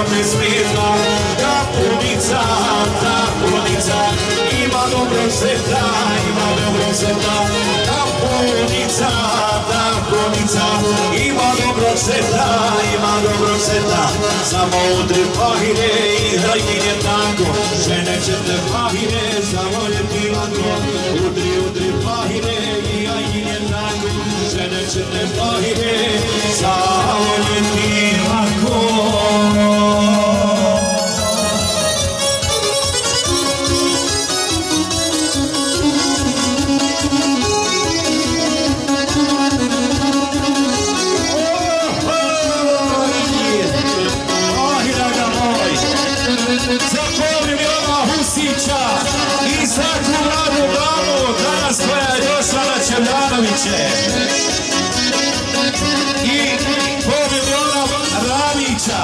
me smiješna, ta punica, ima dobro seta, ta punica, ima dobro seta, samo udri pahine i hajkinje tango, žene će te pahine zavoljeti lako, udri pahine i hajkinje tango, žene će te pahine zavoljeti lako. Za Miliona Husića i za Kuladu Glavu, danas koja je došla na Čevljanoviće. I Miliona Ramića.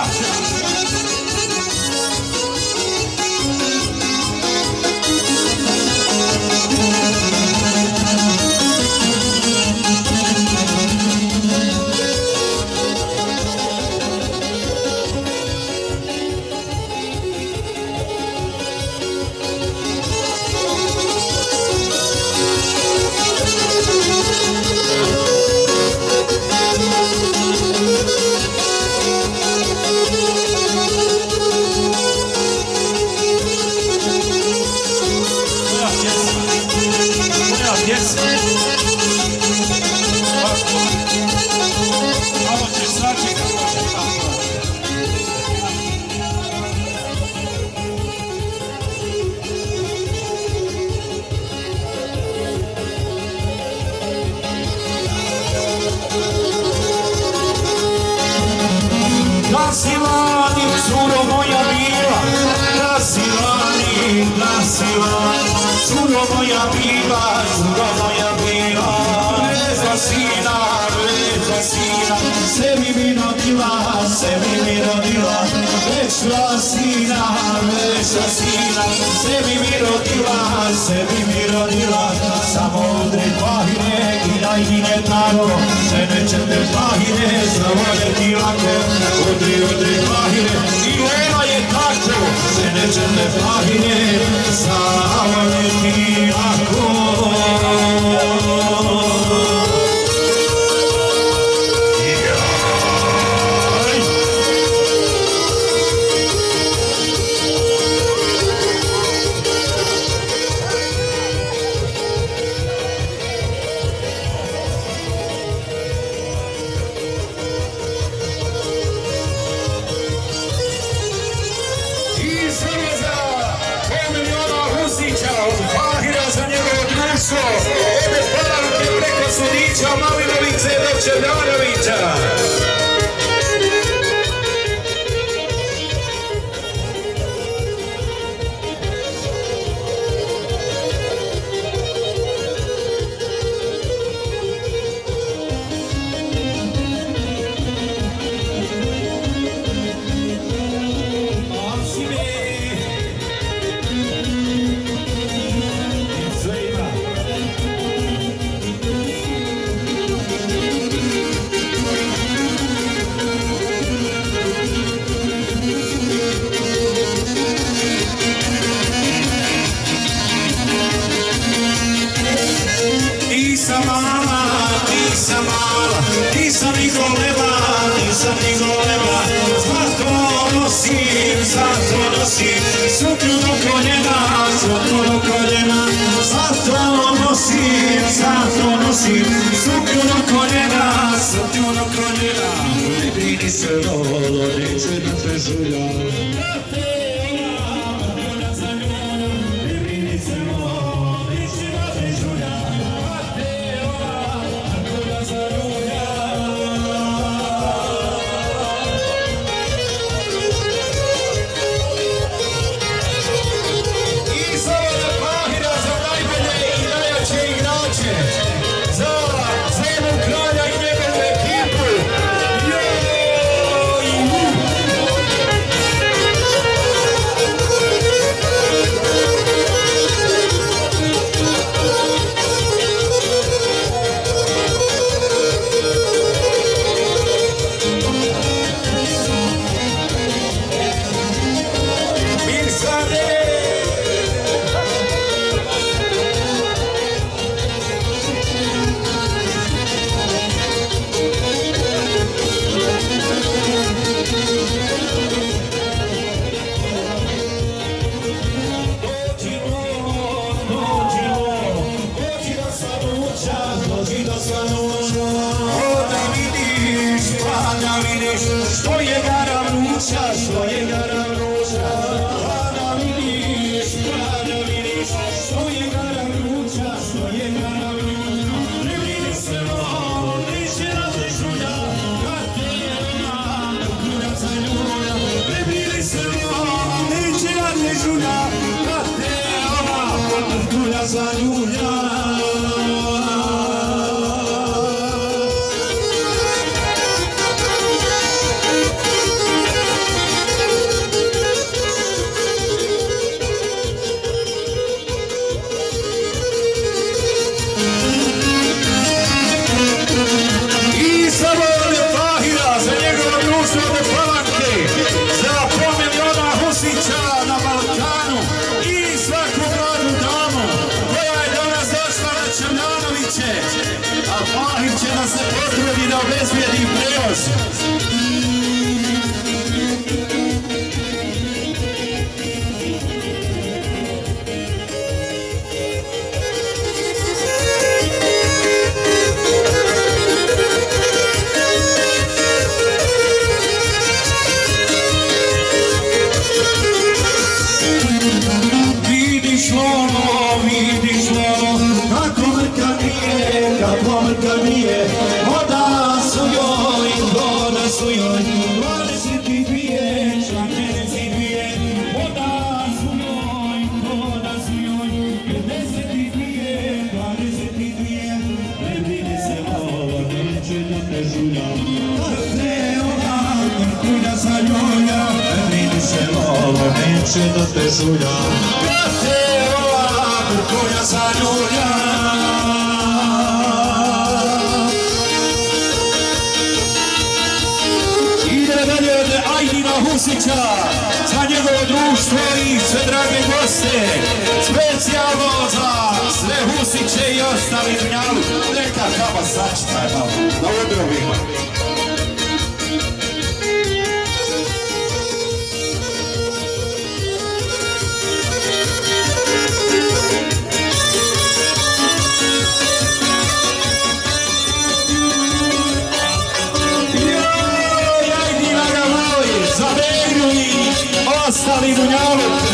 Glasilani, curo moja bila, glasilani, curo moja bila, vezla sina, sebi mi rodila, večla sina, sebi mi rodila, samo udri pahine i najginje tako, žene će te pahine zavoljeti lako, udri pahine i ona je tako, žene će te pahine zavoljeti lako. Ode Palanke preko Sudića, Malinovice do Čevljanovića. Nisam ni golema, zato nosim, suknju do koljena, zato nosim, suknju do koljena, ne brini se lolo, neće da te žulja. zaljulja. Da obezbijedi prevoz. Vidiš ono, kako mrka nije, voda su joj, voda su joj, 22, čak 52, voda su joj, 52, 22, ne vidi se ovo, neće da te žulja, te ova mrkulja zaljulja, ne vidi se ovo, neće da te žulja, te ova mrkulja zaljulja. Husića, za njegovo društvo i sve drage goste, specijalno za sve Husiće i ostali Dunjalu, neka kaba sačita je malo, da odrobimo. Ostali Dunjaluk.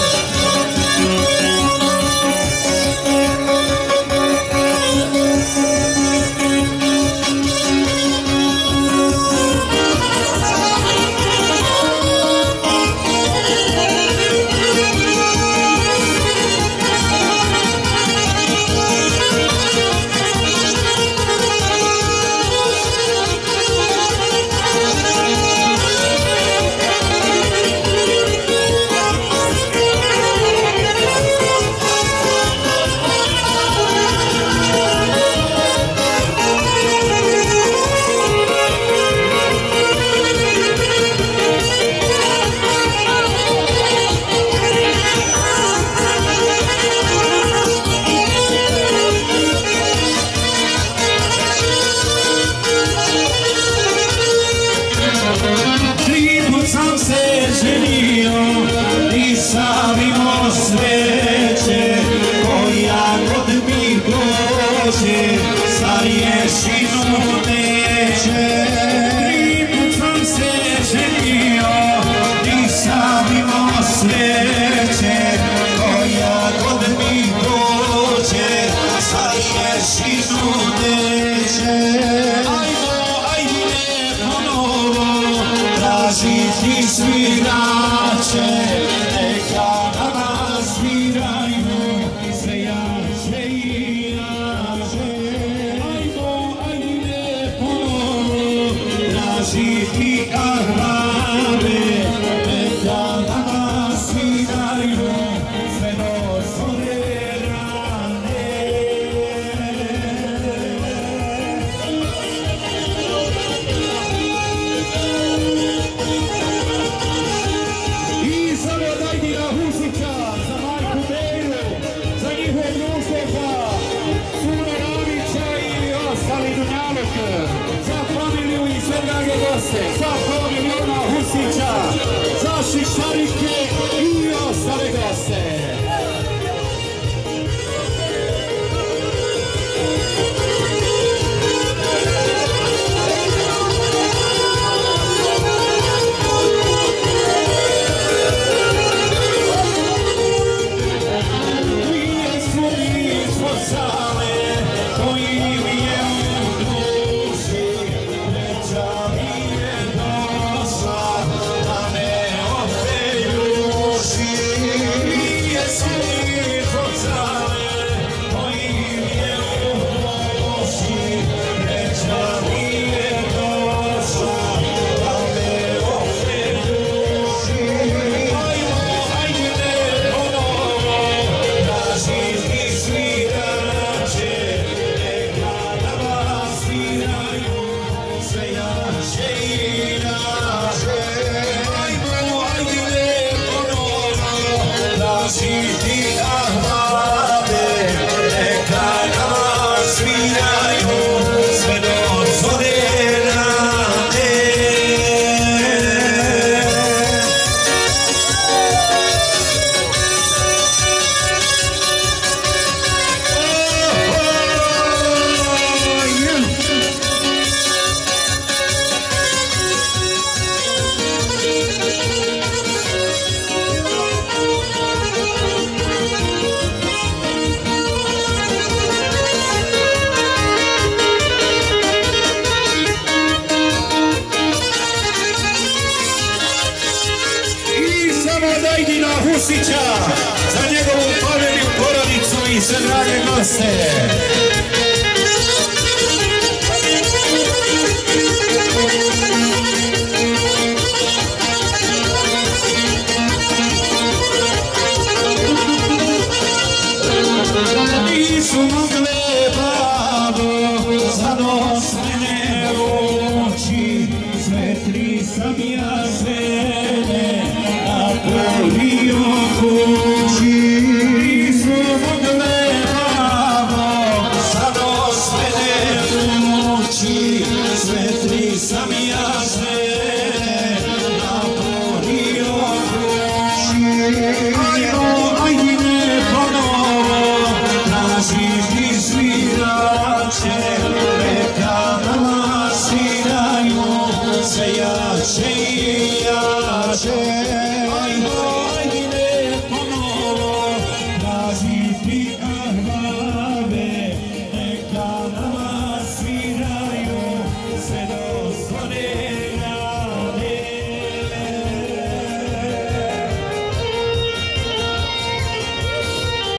Savimo sreće koja god mi dođe, sa rješinu neće. Triput sam se ženio i savimo sreće koja god mi dođe, sa rješinu neće. Ajde ponovo tražiti svirače, Žiti Arave, neka nas sviraju, sve do zore rane. I za naši ti ahbade, neka nama sviraju sve do zore rane. Dajdina Husića, za njegovu familiju, porodicu i sve drage goste. Nisu mogle babo za nos mene ući, sve tri sam ja žene napravio kući. Nisu mogle babo za nos mene ući, sve tri sam ja žene napravio kući. Ajde ponovo tražiš ti svirače, neka nama sviraju sve jače i jače.